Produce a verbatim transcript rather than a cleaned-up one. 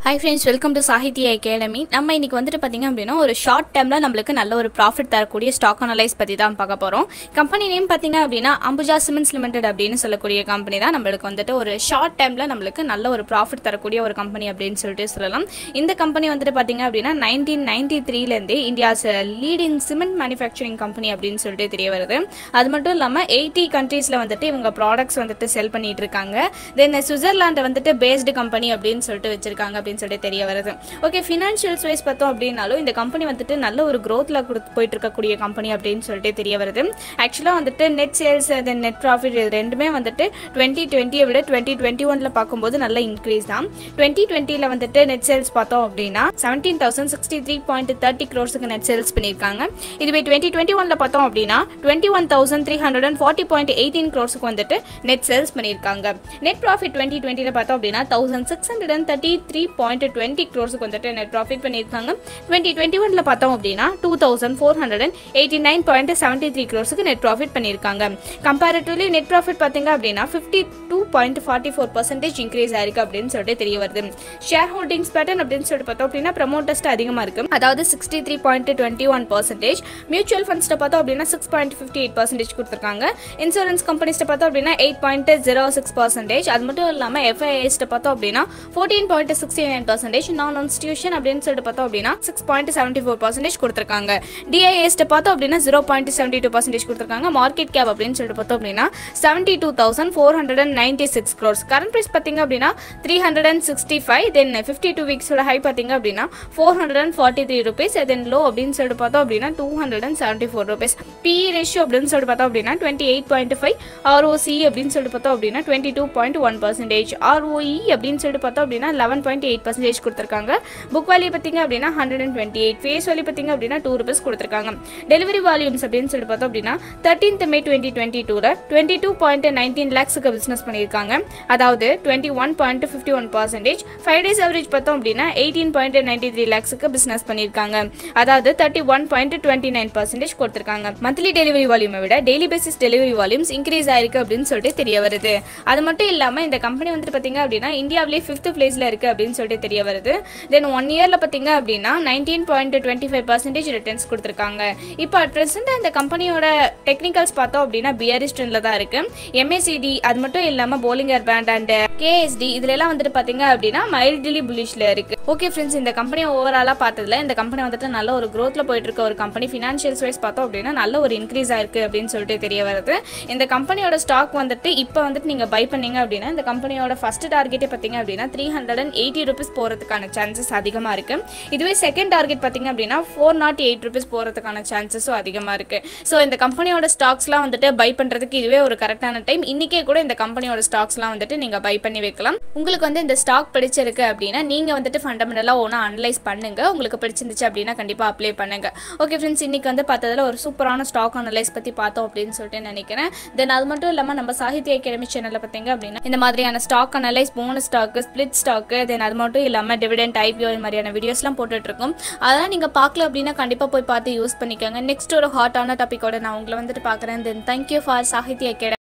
Hi friends, welcome to Sahithya Academy. நம்ம இன்னைக்கு வந்துட்டு பாத்தீங்க அப்படினா ஒரு ஷார்ட் டைம்ல நமக்கு நல்ல ஒரு profit தரக்கூடிய ஸ்டாக் அனலைஸ் பத்தி தான் பார்க்க போறோம். கம்பெனி நேம் பாத்தீங்க அப்படினா Ambuja Cement Limited அப்படினு சொல்லக்கூடிய கம்பெனி தான் நமக்கு வந்துட்டு ஒரு ஷார்ட் டைம்ல நமக்கு நல்ல ஒரு profit தரக்கூடிய ஒரு கம்பெனி அப்படினு சொல்லிட்டு சொல்லலாம். இந்த கம்பெனி வந்துட்டு பாத்தீங்க அப்படினா nineteen ninety-three ல இருந்தே India's leading cement manufacturing company அப்படினு சொல்லிட்டு தெரிய வருது. அது மட்டும் இல்லாம eighty countries ல வந்துட்டு இவங்க products வந்துட்டு செல் பண்ணிட்டு இருக்காங்க. தென் சுவிட்சர்லாந்து வந்துட்டு பேஸ்ட் கம்பெனி அப்படினு சொல்லிட்டு வச்சிருக்காங்க. சொல்லிட்டு தெரிய வருது. ஓகே, ஃபினான்ஷியல்ஸ் வைஸ் பார்த்தோம் அப்படினாலும் இந்த கம்பெனி வந்துட்டு நல்ல ஒரு growthல போயிட்டு இருக்கக்கூடிய கம்பெனி அப்படினு சொல்லிட்டு தெரிய வருது. ஆக்சுவலா வந்துட்டு net sales then net profit இது ரெண்டுமே வந்துட்டு twenty twenty விட twenty twenty-one ல பாக்கும்போது நல்ல இன்க்ரீஸ் தான். twenty twenty ல வந்துட்டு நெட் சேல்ஸ் பார்த்தோம் அப்படினா seventeen thousand sixty-three point three crores-க்கு நெட் சேல்ஸ் பண்ணிருக்காங்க. இதுவே twenty twenty-one ல பார்த்தோம் அப்படினா twenty-one thousand three hundred forty point one eight crores-க்கு வந்துட்டு நெட் சேல்ஸ் பண்ணிருக்காங்க. நெட் ப்ராஃபிட் twenty twenty ல பார்த்தோம் அப்படினா one thousand six hundred thirty-three point twenty crores க்கு வந்துட்டு நெட் ப்ராஃபிட் பண்ணிருக்காங்க. twenty twenty-one ல பார்த்தோம் அப்படினா two thousand four hundred eighty-nine point seven three crores-க்கு நெட் ப்ராஃபிட் பண்ணிருக்காங்க. கம்பேரிட்டிவ்லி நெட் ப்ராஃபிட் பாத்தீங்க அப்படினா fifty-two point four four percent increase ஆயிருக்கு அப்படினு சொல்லிட்டு தெரிய வருது. ஷேர் ஹோல்டிங்ஸ் பேட்டர்ன் அப்படினு சொல்லிட்டு பார்த்தோம் அப்படினா ப்ரோமோட்டர்ஸ் அதிகமா இருக்கு. அதாவது sixty-three point two one percent, mutual funds பார்த்தோம் அப்படினா six point five eight percent கொடுத்திருக்காங்க. இன்சூரன்ஸ் கம்பெனிஸ் பார்த்தோம் அப்படினா eight point zero six percent, அது மட்டும் இல்லாம F I Is பார்த்தோம் அப்படினா fourteen point six nine percent, non institution அப்படினு சொல்லிட்டு பார்த்தோம் அப்படினா six point seven four percent கொடுத்திருக்காங்க. D I S பார்த்தோம் அப்படினா zero point seven two percent கொடுத்திருக்காங்க. மார்க்கெட் கேப் அப்படினு சொல்லிட்டு பார்த்தோம் அப்படினா seventy-two thousand four hundred ninety-six crores. Current price பாத்தீங்க அப்படினா three hundred sixty-five, then fifty-two weeks ஓட ஹை பாத்தீங்க அப்படினா four hundred forty-three rupees, then low அப்படினு சொல்லிட்டு பார்த்தோம் அப்படினா two hundred seventy-four rupees. P E ratio அப்படினு சொல்லிட்டு பார்த்தோம் அப்படினா twenty-eight point five, R O C E அப்படினு சொல்லிட்டு பார்த்தோம் அப்படினா twenty-two point one percent, R O E அப்படினு சொல்லிட்டு பார்த்தோம் அப்படினா eleven point eight percent கொடுத்திருக்காங்க. புக் வேல்யூ பாத்தீங்க அப்படினா one hundred twenty-eight, face value பாத்தீங்க அப்படினா two rupees கொடுத்திருக்காங்க. டெலிவரி வால்யூம்ஸ் அப்படினு சொல்லிட்டு பார்த்தோம் அப்படினா thirteenth May twenty twenty-two ல twenty-two point one nine lakhs-க்கு பிசினஸ் பண்ணிருக்காங்க. அதாவது twenty-one point five one percent. five days average பார்த்தோம் அப்படினா eighteen point nine three lakhs-க்கு பிசினஸ் பண்ணிருக்காங்க. அதாவது thirty-one point two nine percent கொடுத்திருக்காங்க. மந்த்லி டெலிவரி வால்யூமை விட daily basis delivery volumes increase ஆயிருக்கு அப்படினு சொல்லிட்டு தெரிய வருது. அது மட்டும் இல்லாம இந்த கம்பெனி வந்துட்டு பாத்தீங்க அப்படினா இந்தியாவிலே fifth பிளேஸ்ல இருக்கு அப்படினு சொல்லிட்டு தெரிய வருது. தென் ஒன் இயர்ல பாத்தீங்க அப்படினா nineteen point two five percent returns கொடுத்திருக்காங்க. இப்போ அட் பிரசன்ட் இந்த கம்பெனியோட டெக்னிக்கல்ஸ் பார்த்தோம் அப்படினா பியரிஷ் ட்ரெண்ட்ல தான் இருக்கு. M A C D அது மட்டும் இல்லாம Bollinger band and K S D இதுல எல்லாம் வந்துட்டு பாத்தீங்க அப்படினா மைல்ட்லி புல்லிஷ்ல இருக்கு. ஓகே ஃப்ரெண்ட்ஸ், இந்த கம்பெனி ஓவராலா பார்த்ததுல இந்த கம்பெனி வந்துட்டு நல்ல ஒரு growthல போயிட்டு இருக்க ஒரு கம்பெனி. ஃபினான்ஷியல்ஸ் வைஸ் பார்த்தோம் அப்படினா நல்ல ஒரு இன்க்ரீஸ் ஆயிருக்கு அப்படினு சொல்லிட்டு தெரிய வருது. இந்த கம்பெனியோட ஸ்டாக் வந்துட்டு இப்போ வந்துட்டு நீங்க பை பண்ணீங்க அப்படினா இந்த கம்பெனியோட ஃபர்ஸ்ட் டார்கெட்டே பாத்தீங்க அப்படினா three hundred eighty rupees போறதுக்கான சான்சஸ் அதிகமா இருக்கு. இதுவே செகண்ட் டார்கெட் பாத்தீங்க அப்படினா four oh eight rupees போறதுக்கான சான்சஸும் அதிகமா இருக்கு. சோ இந்த கம்பெனியோட ஸ்டாக்ஸ்லாம் வந்துட்டு பை பண்றதுக்கு இதுவே ஒரு கரெக்டான டைம். இன்னைக்கே கூட இந்த கம்பெனியோட ஸ்டாக்ஸ்லாம் வந்துட்டு நீங்க பை பண்ணி வைக்கலாம். உங்களுக்கு வந்து இந்த ஸ்டாக் பிடிச்சிருக்கு அப்படினா நீங்க வந்துட்டு ஃபண்டமெண்டலா ஓனா அனலைஸ் பண்ணுங்க. உங்களுக்கு பிடிச்சிருந்துச்சு அப்படினா கண்டிப்பா அப்ளை பண்ணுங்க. ஓகே ஃப்ரெண்ட்ஸ், இன்னைக்கு வந்து பார்த்ததுல ஒரு சூப்பரான ஸ்டாக் அனலைஸ் பத்தி பார்த்தோம் அப்படின்னு சொல்லிட்டு நினைக்கிறேன். தென் அது மட்டும் இல்லாம நம்ம சாகித்ய அகாடமி சேனல்ல பாத்தீங்க அப்படினா இந்த மாதிரியான stock analyse, bonus stock, split stock, then அது மட்டும் இல்லாம டிவிடெண்ட், I P O இந்த மாதிரியான வீடியோஸ்லாம் போட்டுட்டு இருக்கோம். அதெல்லாம் நீங்க பார்க்கல அப்படினா கண்டிப்பா போய் பார்த்து யூஸ் பண்ணிக்கோங்க. நெக்ஸ்ட் ஒரு ஹாட்டான டாபிக்கோட நான் உங்களை வந்துட்டு பார்க்குறேன். Then thank you for Sahitya academy.